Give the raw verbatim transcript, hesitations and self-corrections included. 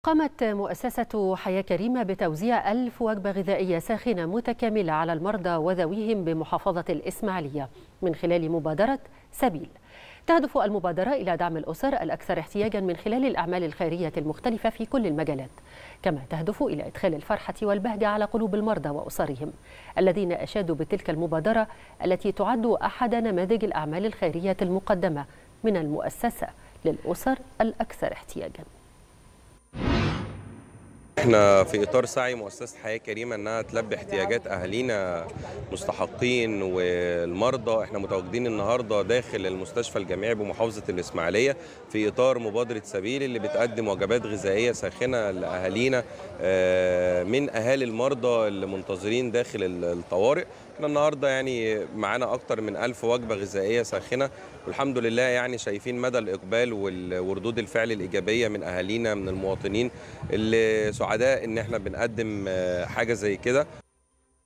قامت مؤسسة حياة كريمة بتوزيع ألف وجبة غذائية ساخنة متكاملة على المرضى وذويهم بمحافظة الإسماعيلية من خلال مبادرة سبيل. تهدف المبادرة إلى دعم الأسر الأكثر احتياجا من خلال الأعمال الخيرية المختلفة في كل المجالات، كما تهدف إلى إدخال الفرحة والبهجة على قلوب المرضى وأسرهم الذين أشادوا بتلك المبادرة التي تعد أحد نماذج الأعمال الخيرية المقدمة من المؤسسة للأسر الأكثر احتياجا. احنا في اطار سعي مؤسسه حياه كريمه انها تلبي احتياجات اهالينا مستحقين والمرضى. احنا متواجدين النهارده داخل المستشفى الجامعي بمحافظه الاسماعيليه في اطار مبادره سبيل اللي بتقدم وجبات غذائيه ساخنه لاهالينا من اهالي المرضى اللي منتظرين داخل الطوارئ. احنا النهارده يعني معانا اكتر من ألف وجبه غذائيه ساخنه، والحمد لله يعني شايفين مدى الاقبال وردود الفعل الايجابيه من اهالينا من المواطنين اللي سعداء ان احنا بنقدم حاجه زي كده.